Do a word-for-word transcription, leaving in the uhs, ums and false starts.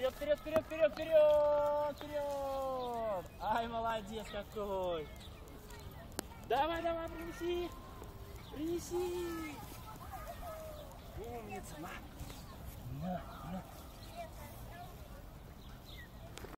Вперед, вперед, вперед, вперед, вперед, вперед! Ай, молодец какой! Давай, давай, принеси! Принеси! Умница, на! На, на!